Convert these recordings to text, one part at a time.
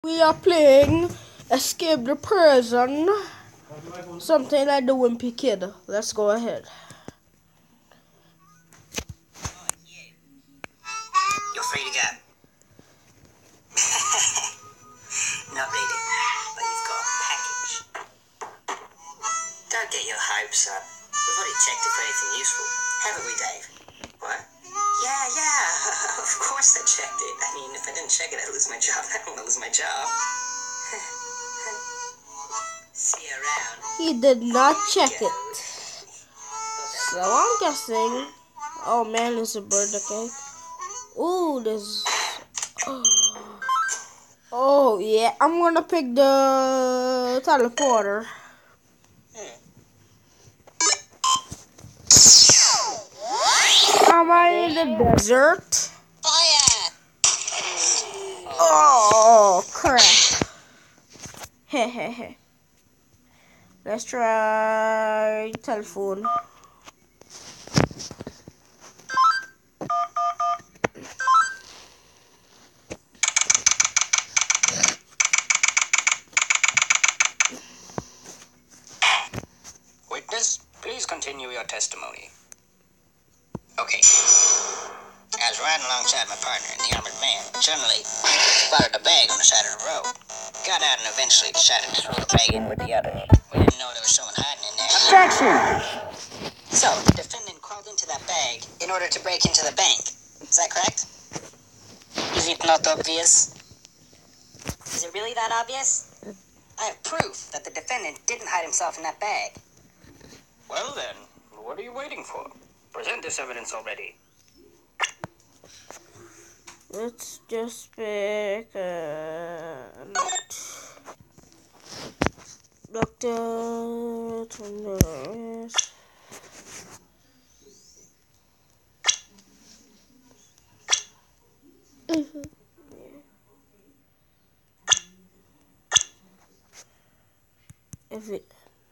We are playing Escape the Prison. Something like the Wimpy Kid. Let's go ahead. You're free to go. Not really, but you've got a package. Don't get your hopes up. We've already checked it for anything useful. Haven't we, Dave? What? Yeah. Of course I checked it. I mean, if I didn't check it, I'd lose my job. I don't want to lose my job. See you around. He did not check it. So I'm guessing. Oh man, it's a birthday cake. Ooh, this. Oh yeah, I'm gonna pick the teleporter. Am I in the desert? Fire! Oh crap! Hehehe. Let's try telephone. Witness, please continue your testimony. Okay. I was riding alongside my partner in the armored van. Suddenly, spotted a bag on the side of the road. Got out and eventually decided to throw the bag in with the others. We didn't know there was someone hiding in there. Objection! So, the defendant crawled into that bag in order to break into the bank. Is that correct? Is it not obvious? Is it really that obvious? I have proof that the defendant didn't hide himself in that bag. Well then, what are you waiting for? Present this evidence already. Let's just pick Dr. Tunders. If it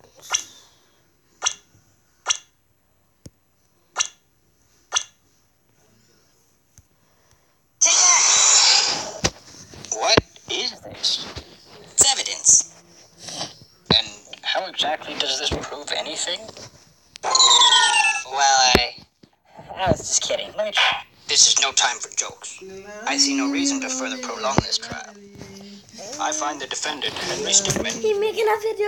What is this? It's evidence. And how exactly does this prove anything? Well, I was just kidding. Let me try. This is no time for jokes. I see no reason to further prolong this trial. I find the defendant, Henry Stickman. He making a video.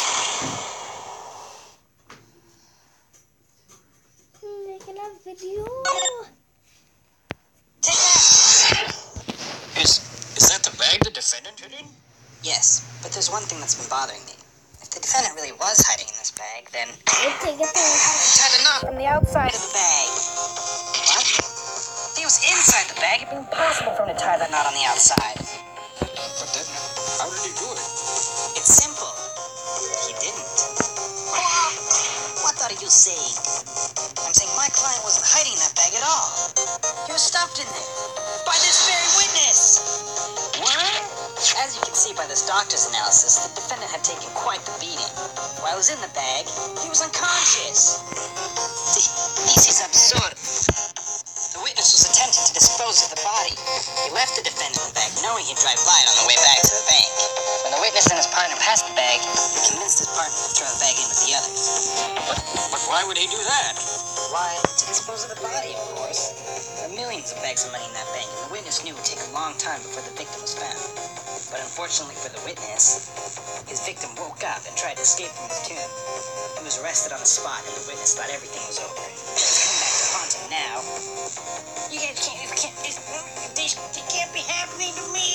Take that! Is that the bag the defendant hid in? Yes, but there's one thing that's been bothering me. If the defendant really was hiding in this bag, then tie the knot from the outside of the bag. What? If he was inside the bag, it'd be impossible for him to tie that knot on the outside. But then, how did he do it? It's simple. He didn't. What are you saying? I'm saying my client wasn't hiding in that bag at all. He was stopped in there by this very witness. What? As you can see by this doctor's analysis, the defendant had taken quite the beating. While he was in the bag, he was unconscious. This is absurd. The witness was attempting to dispose of the body. He left the defendant in the bag, knowing he'd drive by it on the way back to the bank. When the witness and his partner passed the bag, he convinced his partner to throw the bag in with the others. But why would he do that? Why, to dispose of the body, of course. There are millions of bags of money in that bank, and the witness knew it would take a long time before the victim was found. But unfortunately for the witness, his victim woke up and tried to escape from his tomb. He was arrested on the spot, and the witness thought everything was over. He's come back to haunt him now. You guys this can't be happening to me!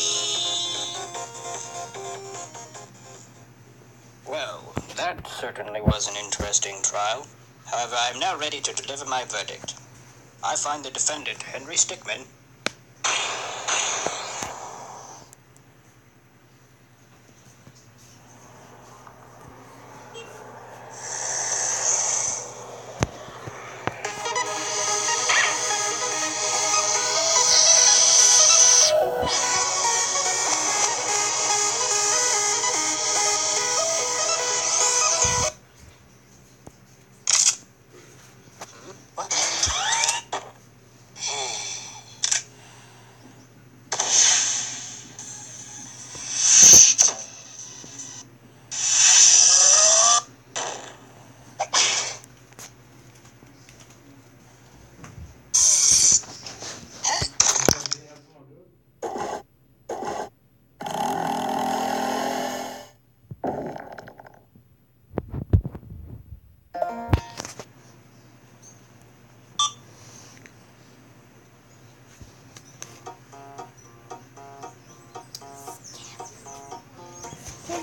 Well, that certainly was an interesting trial. However, I am now ready to deliver my verdict. I find the defendant, Henry Stickman,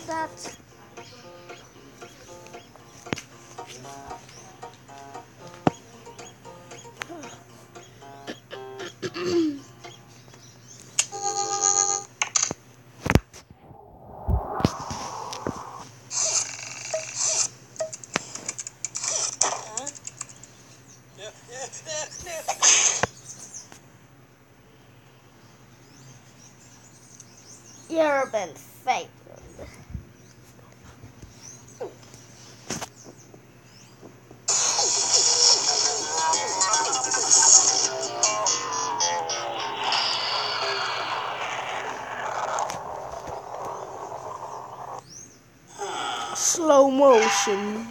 is that? You're been fake. Slow motion.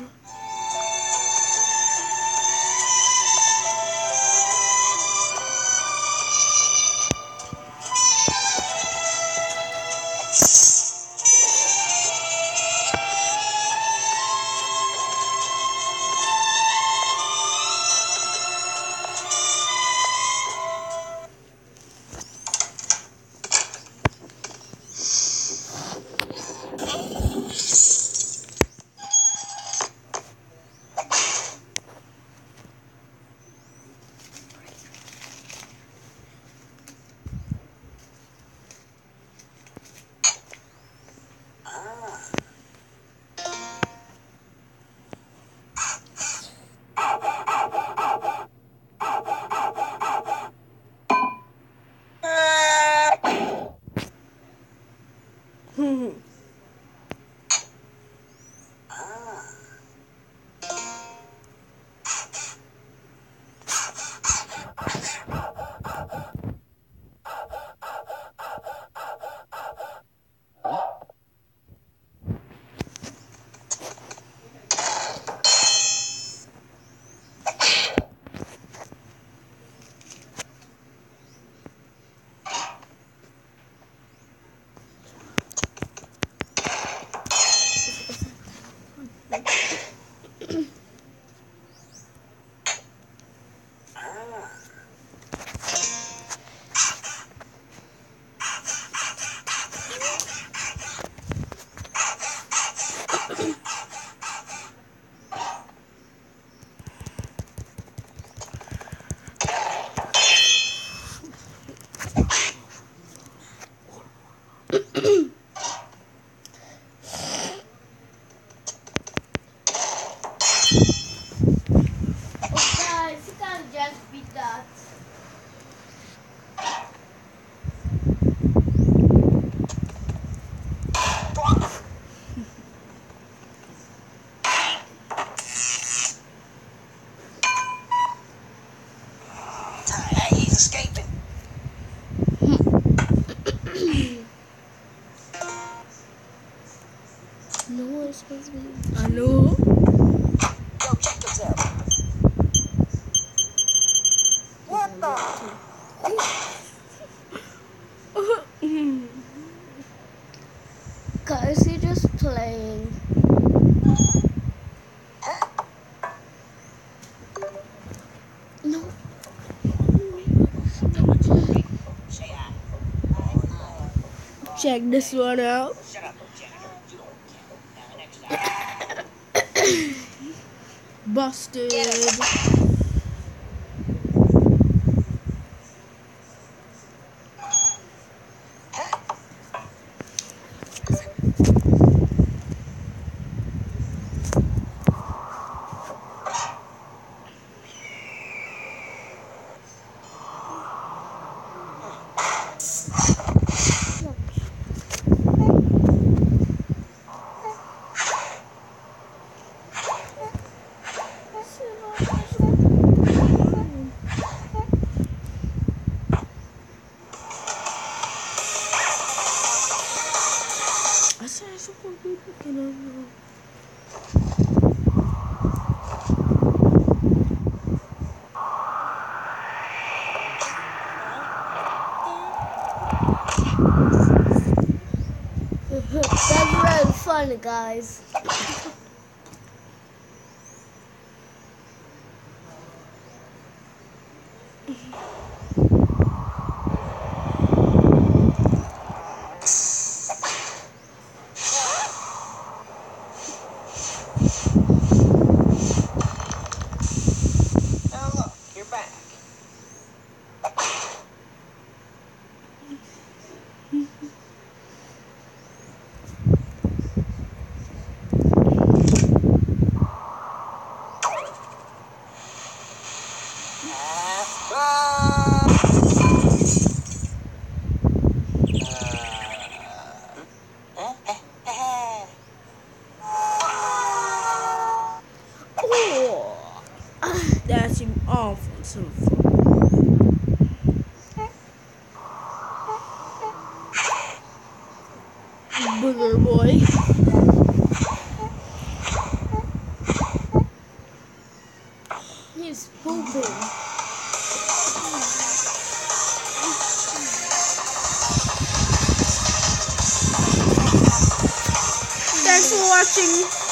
Guys, you can't just beat that. He's escaping. No, it's supposed to be. I know. Go check yourself. What the? Guys, you're just playing. No. Check this one out. Shut up, janitor. You don't care. Now, next time. Busted. That's really fun, guys. Oh, booger boy. He's pooping. Thanks for watching.